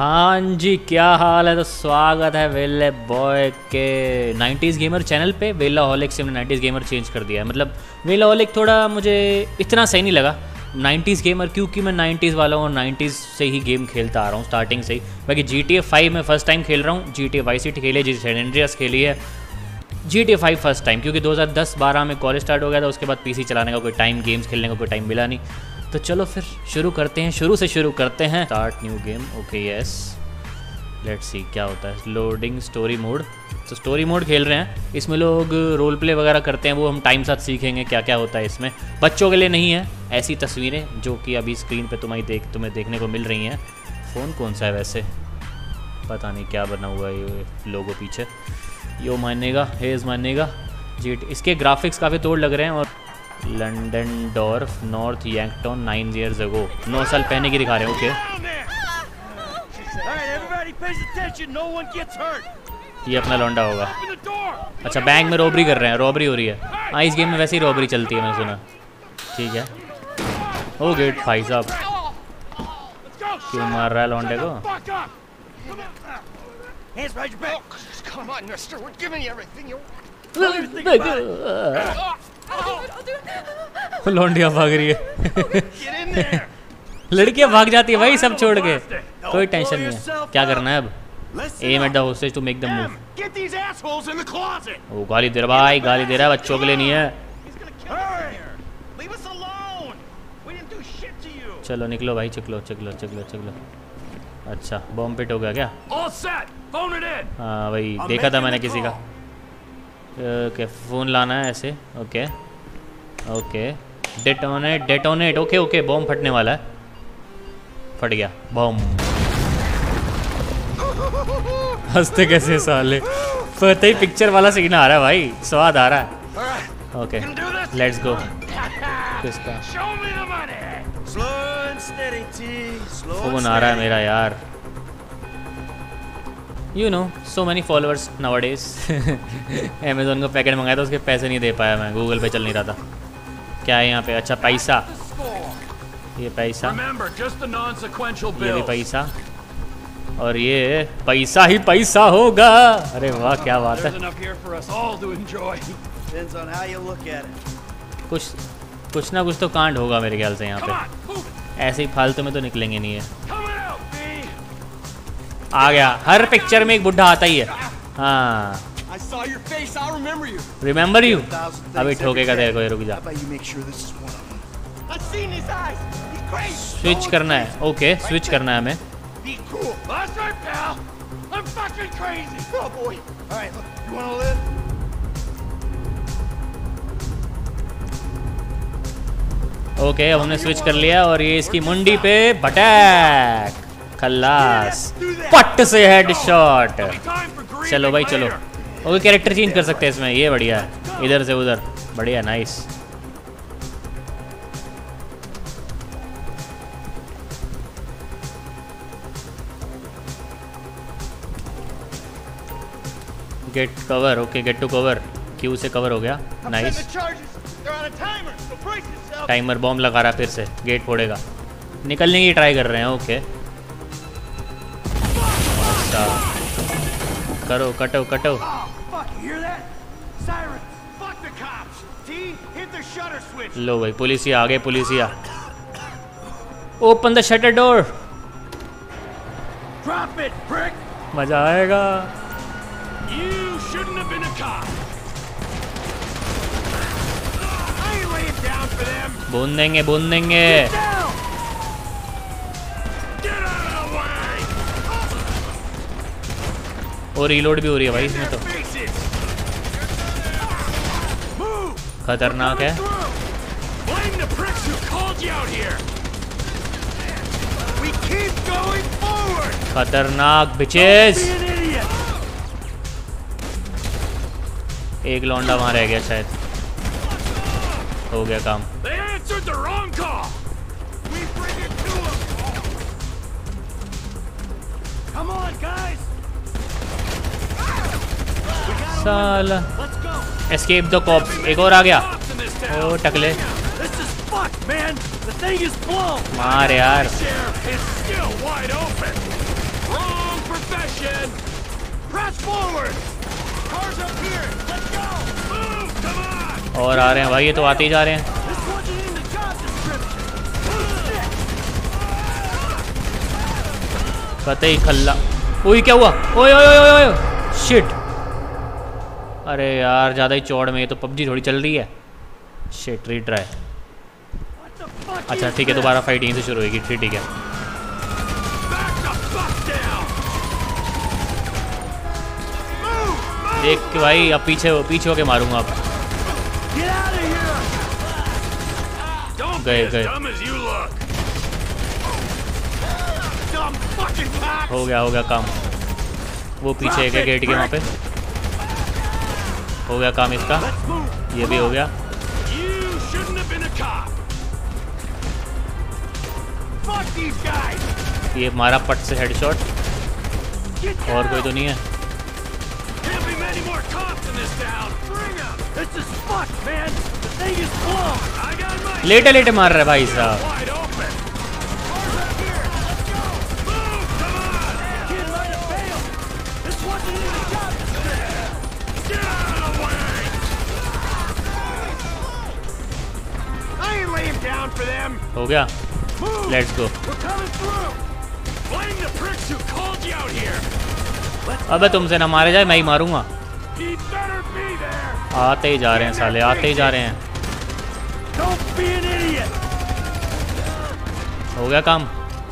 हाँ जी, क्या हाल है। तो स्वागत है वेले बॉय के 90s गेमर चैनल पे। वेलाहॉलिक से हमने 90s गेमर चेंज कर दिया है। मतलब वेलाहॉलिक थोड़ा मुझे इतना सही नहीं लगा 90s गेमर, क्योंकि मैं 90s वाला हूँ और 90s से ही गेम खेलता आ रहा हूँ स्टार्टिंग से ही। बाकी GTA 5 मैं फर्स्ट टाइम खेल रहा हूँ। GTA वाई सिटी खेली है, GTA सैन एंड्रियास खेली है। GTA 5 फर्स्ट टाइम, क्योंकि 2010-12 में कॉलेज स्टार्ट हो गया था। उसके बाद PC चलाने का कोई टाइम, गेम्स खेलने का कोई टाइम मिला नहीं। तो चलो फिर शुरू करते हैं, शुरू से शुरू करते हैं। Start new game, okay yes, let's see क्या होता है। Loading story mode. तो स्टोरी मोड खेल रहे हैं, इसमें लोग रोल प्ले वगैरह करते हैं, वो हम टाइम साथ सीखेंगे क्या क्या होता है इसमें। बच्चों के लिए नहीं है, ऐसी तस्वीरें जो कि अभी स्क्रीन पे तुम्हें देखने को मिल रही हैं। फ़ोन कौन सा है वैसे, पता नहीं क्या बना हुआ है ये लोगो पीछे। यो मानेगा, हेज़ मानेगा। जीट इसके ग्राफिक्स काफ़ी तोड़ लग रहे हैं। और London dorf north Youngtown 9 years ago, 9 साल पहले की दिखा रहे हैं। ओके ये अपना लौंडा होगा। अच्छा, बैंक में रॉबरी कर रहे हैं, रॉबरी हो रही है। हाँ, इस गेम में वैसे ही रॉबरी चलती है, मैंने सुना। ठीक है। ओ गेट भाई साहब, क्यों मार रहा है लौंडे को? लौंडिया भाग रही है। लड़कियां भाग जाती है भाई सब छोड़ के, कोई टेंशन नहीं है। क्या करना है अब? Aim at the hostage to make the move. ओ गाली दे रहा भाई, गाली दे रहा है, बच्चों के लिए नहीं है। चलो निकलो भाई, चकलो चकलो चकलो चकलो। अच्छा, बॉम्ब पिट हो गया क्या? हाँ भाई, देखा था मैंने किसी का। ओके, फ़ोन लाना है ऐसे। Okay okay, detonate detonate. Okay okay, bomb फटने वाला है। फट गया बॉम्ब। हंसते कैसे साले, पता ही पिक्चर वाला सीन आ रहा है भाई, स्वाद आ रहा है। Okay let's go. किसका फोन आ रहा है मेरा यार? You know so many followers nowadays. Amazon को पैकेट मंगाया था, उसके पैसे नहीं दे पाया मैं, गूगल पे चल नहीं रहा था। क्या है यहाँ पे? अच्छा पैसा, ये पैसा, ये भी पैसा, और ये पैसा ही पैसा होगा। अरे वाह क्या बात है। कुछ ना कुछ तो कांड होगा मेरे ख्याल से यहाँ पे, ऐसे ही फालतू में तो निकलेंगे नहीं है। आ गया, हर पिक्चर में एक बुढ़ा आता ही है। हाँ, रिमेम्बर यू। अभी ठोकेगा तेरे को, रुक जा। स्विच करना है। ओके स्विच करना है हमें। ओके अब हमने स्विच कर लिया, और ये इसकी मुंडी पे भटैक, खल्लास, पट से हेडशॉट। चलो भाई चलो। ओके कैरेक्टर चेंज कर सकते हैं इसमें, ये बढ़िया है। इधर से उधर, बढ़िया, nice. Get cover. Okay get to cover, Q से कवर हो गया, नाइस। टाइमर बॉम्ब लगा रहा, फिर से गेट फोड़ेगा। निकलने की ट्राई कर रहे हैं। ओके अच्छा, करो, कटो कटो। लो भाई, पुलिसिया आ गए, पुलिसिया। Open the shutter door. मजा आएगा। बूंद देंगे, बूंद देंगे। और रीलोड भी हो रही है भाई इसमें तो, खतरनाक है। खतरनाक बिचेस। एक लौंडा वहां रह गया शायद, हो गया काम। साला एस्केप द कॉप्स। एक और आ गया। ओ टकले, मार यार। और आ रहे हैं भाई, ये तो आते ही जा रहे हैं। कतई खल्ला। ओए क्या हुआ? ओए ओए ओए ओए शिट। अरे यार ज़्यादा ही चौड़ में, ये तो पबजी थोड़ी चल रही है। Shit retry. अच्छा ठीक है, दोबारा फाइट यहीं से शुरू होगी। ठीक है। देख के भाई, अब पीछे होके मारूंगा अब। गए गए। हो गया काम। वो पीछे एक है गेट के वहाँ पे। हो गया काम इसका। ये भी हो गया। ये मारा पट से हेडशॉट। और कोई तो नहीं है। लेटे लेटे मार रहे भाई साहब। हो गया, लेट्स गो। अबे तुमसे ना मारे जाए, मैं ही मारूंगा। आते ही जा रहे हैं साले, आते ही जा रहे हैं। हो गया काम।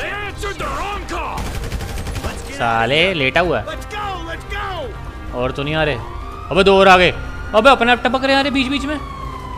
साले लेटा हुआ है। और तो नहीं आ रहे। अबे दो और आ गए। अबे अपने आप टपक रहे हैं बीच बीच में।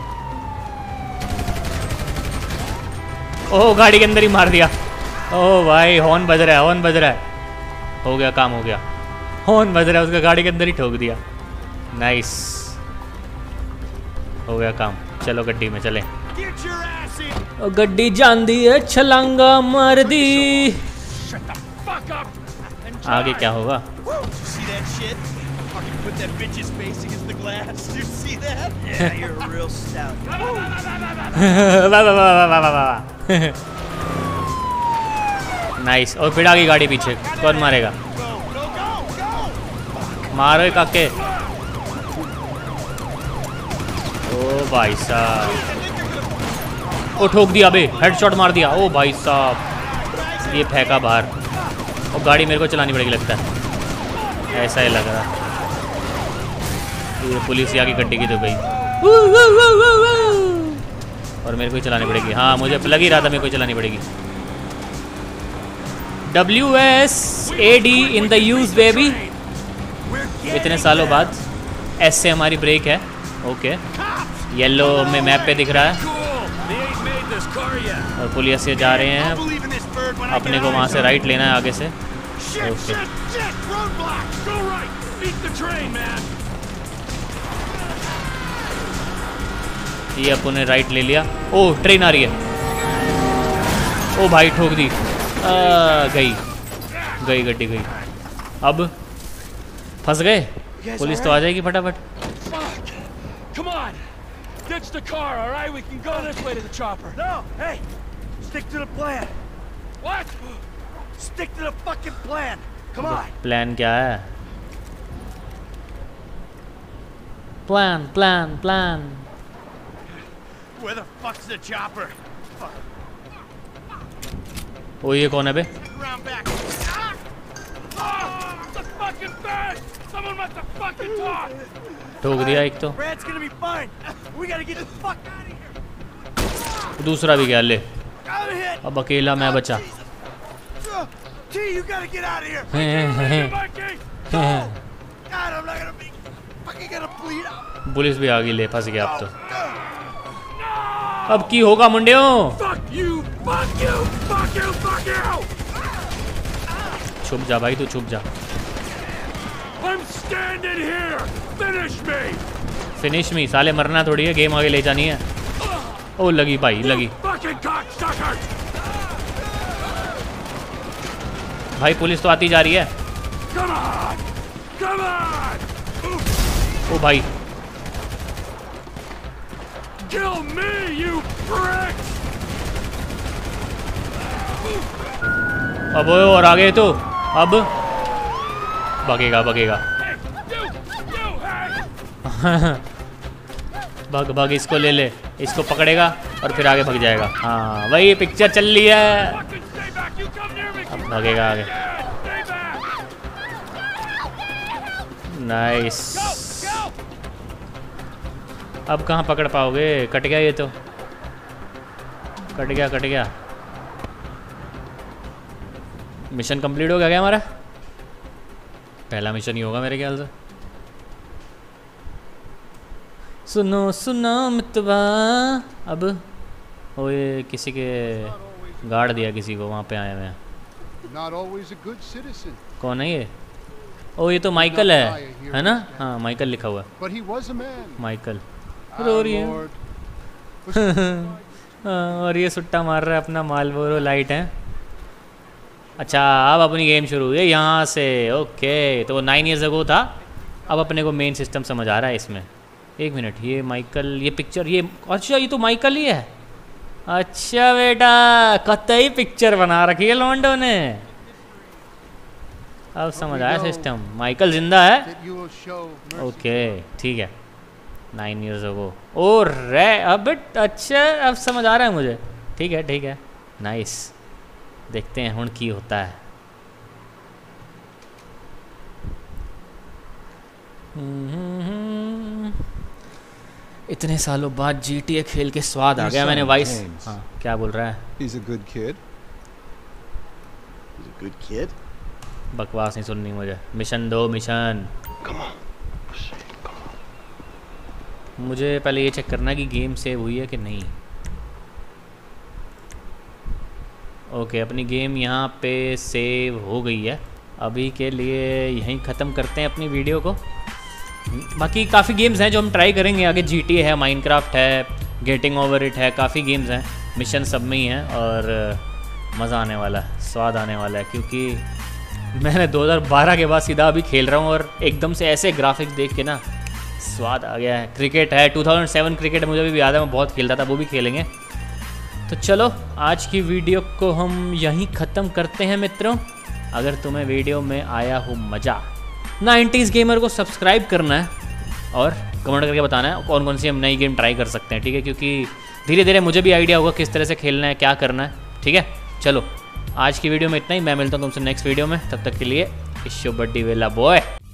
ओह गाड़ी के अंदर ही मार दिया। ओह भाई हॉर्न बज रहा है, हॉर्न बज रहा है। हो गया काम, हो गया। हॉर्न बज रहा है, उसका गाड़ी के अंदर ही ठोक दिया। नाइस, हो गया काम। चलो गड्डी में चलें। गड्डी जान दी है, छलांगा मार दी। आगे क्या होगा? नाइस। और फिर आगे गाड़ी पीछे, कौन मारेगा? मारो काके। ओ भाई साहब, ओ ठोक दिया बे, हेडशॉट मार दिया। ओ भाई साहब, ये फेंका बाहर। और गाड़ी मेरे को चलानी पड़ेगी लगता है, ऐसा ही लग रहा। ये पुलिस आगे गड्डी की तो गई। और मेरे को ही चलानी पड़ेगी। हाँ मुझे लग ही रहा था मेरे को चलानी पड़ेगी। WSAD in the use baby. इतने सालों बाद एस से हमारी ब्रेक है। ओके, येलो में मैप पे दिख रहा है। और पुलिस से जा रहे हैं, अपने को वहाँ से राइट लेना है आगे से। ओके, ये अपन ने राइट ले लिया। ओ ट्रेन आ रही है। ओ भाई ठोक दी। गई गड्डी गई। अब फंस गए। पुलिस तो आ जाएगी फटाफट। Ditch the car, all right? We can go this way to the chopper. No, hey, stick to the plan. What? Stick to the fucking plan. Come on. Plan क्या है? Plan. Where the fuck's the chopper? ओ ये कौन है बे? Round back. The fucking bag! Someone must have fucking talked. ठोक दिया एक तो। Brad's gonna be fine. We gotta get the fuck out of here. दूसरा भी गया ले। अब अकेला मैं बचा। T, you gotta get out of here. God, I'm not gonna be fucking gonna bleed out. Police भी आ गई ले, फंस गया अब तो। अब की होगा मुंडियों? Fuck you, fuck you, fuck you, fuck you. छुप जा भाई, तू छुप जा। I'm standing here. Finish me. Finish me, साले मरना थोड़ी है, गेम आगे ले जानी है। ओ लगी भाई, लगी। Fucking cocksucker. भाई पुलिस तो आती जा रही है। Come on. Come on. ओ भाई, Kill me, you prick. अब और आगे तो अब भगेगा। भाग भाग, इसको ले ले, इसको पकड़ेगा और फिर आगे भाग जाएगा। हाँ वही पिक्चर चल रही है, अब भागेगा आगे। नाइस। अब कहाँ पकड़ पाओगे, कट गया ये तो, कट गया कट गया। मिशन कंप्लीट हो गया क्या हमारा? पहला मिशन ही होगा मेरे ख्याल से। सुनो सुनो मितवा, अब ओए किसी के गाड़ दिया किसी को, वहाँ पे आए हुए हैं। कौन है ये? ओ ये तो माइकल है ना? हाँ माइकल लिखा हुआ है, माइकल रो रही है। और ये सुट्टा मार रहा है अपना मालबोरो लाइट है। अच्छा अब अपनी गेम शुरू हुई है यहाँ से। ओके तो वो 9 years ago था, अब अपने को मेन सिस्टम समझ आ रहा है इसमें। एक मिनट, ये माइकल, ये पिक्चर, ये अच्छा ये तो माइकल ही है। अच्छा बेटा कतई पिक्चर बना रखी है लॉन्डो ने, अब समझ आया सिस्टम। माइकल जिंदा है। ओके ठीक है, 9 years ago। ओ रे अब अच्छा अब समझ आ रहा है मुझे। ठीक है ठीक है, नाइस। देखते हैं हुण की होता है। इतने सालों बाद GTA खेल के स्वाद आ गया। मैंने वाइस, हाँ क्या बोल रहा है? He's a good kid. He's a good kid. बकवास नहीं सुननी मुझे। मिशन दो, मिशन। Come on. मुझे पहले ये चेक करना है कि गेम सेव हुई है कि नहीं। ओके अपनी गेम यहाँ पे सेव हो गई है। अभी के लिए यहीं ख़त्म करते हैं अपनी वीडियो को। बाकी काफ़ी गेम्स हैं जो हम ट्राई करेंगे आगे। GTA है, माइनक्राफ्ट है, गेटिंग ओवर इट है, काफ़ी गेम्स हैं। मिशन सब में ही हैं और मज़ा आने वाला है, स्वाद आने वाला है। क्योंकि मैंने 2012 के बाद सीधा अभी खेल रहा हूँ और एकदम से ऐसे ग्राफिक्स देख के ना स्वाद आ गया है। क्रिकेट है, 2007 क्रिकेट मुझे भी याद है, मैं बहुत खेलता था, वो भी खेलेंगे। तो चलो आज की वीडियो को हम यहीं ख़त्म करते हैं मित्रों। अगर तुम्हें वीडियो में आया हो मज़ा, 90s गेमर को सब्सक्राइब करना है और कमेंट करके बताना है कौन कौन सी हम नई गेम ट्राई कर सकते हैं। ठीक है, क्योंकि धीरे धीरे मुझे भी आइडिया होगा किस तरह से खेलना है, क्या करना है। ठीक है चलो आज की वीडियो में इतना ही। मैं मिलता हूँ तुमसे नेक्स्ट वीडियो में, तब तक के लिए इट्स योर बड्डी वेला बॉय।